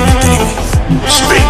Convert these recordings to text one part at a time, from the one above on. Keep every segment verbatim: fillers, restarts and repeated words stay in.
Speak.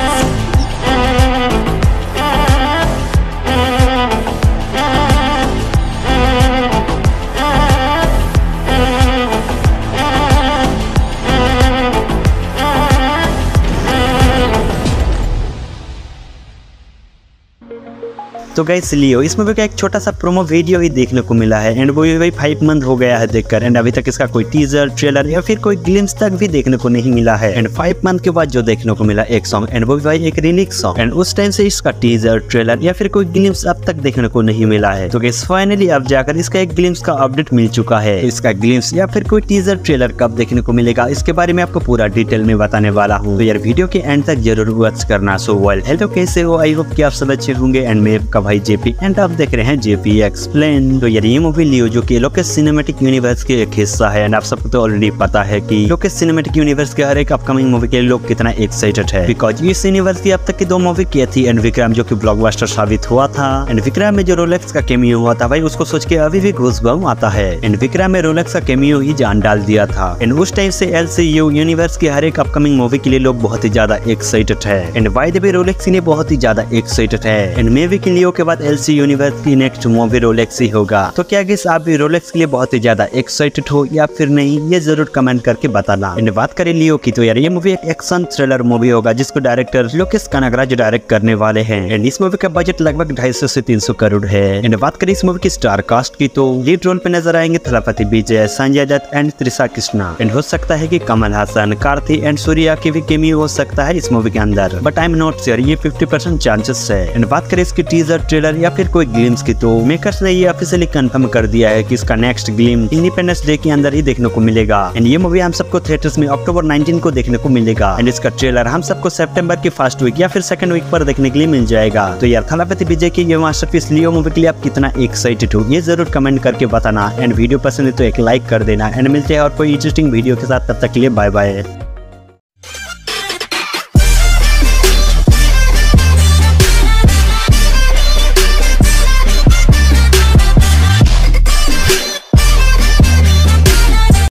तो guys लियो इस movie का एक छोटा सा प्रोमो वीडियो ही देखने को मिला है एंड वो भी भाई फाइव मंथ हो गया है देखकर एंड अभी तक इसका कोई टीजर ट्रेलर या फिर कोई ग्लिम्स तक भी देखने को नहीं मिला है एंड फाइव मंथ के बाद जो देखने को मिला एक सॉन्ग एंड वो भी भाई एक रिलिक्स सॉन्ग एंड उस टाइम से इसका टीजर ट्रेलर या फिर कोई ग्लिम्स अब तक देखने को नहीं मिला है। तो गाइस फाइनली अब जाकर इसका एक ग्लिम्स का अपडेट मिल चुका है। इसका ग्लिम्स या फिर कोई टीजर ट्रेलर कब देखने को मिलेगा इसके बारे में आपको पूरा डिटेल में बताने वाला हूँ, तो यार वीडियो के एंड तक जरूर वॉच करना। सो वेल हेलो कैसे हो, आई होप कि आप सब अच्छे होंगे एंड मैं आपका भाई जेपी एंड आप देख रहे हैं जेपी एक्सप्लेन। तो यार ये मूवी लियो जो कि लोकेश सिनेमैटिक यूनिवर्स के एक हिस्सा है एंड आप सबको तो ऑलरेडी पता है कि लोकेश सिनेमैटिक यूनिवर्स के हर एक अपकमिंग मूवी के लिए लोग कितना एक्साइटेड है, बिकॉज इस यूनिवर्स की अब तक की दो मूवी की थी एंड विक्रम जो कि ब्लॉकबस्टर साबित हुआ था एंड विक्रम में जो रोलेक्स का कैमियो हुआ था भाई उसको सोच के अभी भी गूज़बम्स आता है एंड विक्रम में रोलेक्स का कैमियो ही जान डाल दिया था एंड उस टाइम से एलसीयू यूनिवर्स की हर एक अपकमिंग मूवी के लिए लोग बहुत ही ज्यादा एक्साइटेड है and by the way Rolex ने बहुत ही ज्यादा एक्साइटेड है एंड मे भी के लियो के बाद एलसी यूनिवर्स की नेक्स्ट मूवी रोलेक्स ही होगा। तो क्या गाइस आप भी रोलेक्स के लिए बहुत ही ज्यादा एक्साइटेड हो या फिर नहीं, ये जरूर कमेंट करके बताना। एंड बात करें लियो की तो यार ये मूवी एक एक्शन थ्रिलर मूवी होगा जिसको डायरेक्टर लोकेश कनगराज डायरेक्ट करने वाले हैं एंड इस मूवी का बजट लगभग ढाई सौ से तीन सौ करोड़ है। एंड बात करें इस मूवी की स्टार कास्ट की तो लीड रोल पे नजर आएंगे थलापति विजय, संजय दत्त एंड त्रिशा कृष्णा एंड हो सकता है कि कमल हासन, कार्ति एंड सूर्या की भी कैमियो हो सकता है इस मूवी के अंदर, but I am not sure, ये फिफ्टी परसेंट चांसेस है। एंड बात करें इसकी टीजर ट्रेलर या फिर कोई ग्लिम्स की तो मेकर्स ने ये ऑफिशियली कंफर्म कर दिया है कि इसका नेक्स्ट ग्लिम इंडिपेंडेंस डे के अंदर ही देखने को मिलेगा एंड ये मूवी हम सबको थिएटर्स में अक्टूबर नाइनटीन को देखने को मिलेगा एंड इसका ट्रेलर हम सबको सितंबर के फर्स्ट वीक या फिर सेकंड वीक पर देखने के लिए मिल जाएगा। तो यार थलापति विजय की ये मास्टरपीस लियो मूवी के लिए आप कितना एक्साइटेड हो ये जरूर कमेंट करके बताना एंड वीडियो पसंद है तो एक लाइक कर देना एंड मिलते हैं और कोई इंटरेस्टिंग वीडियो के साथ, तब तक के लिए बाय बाय।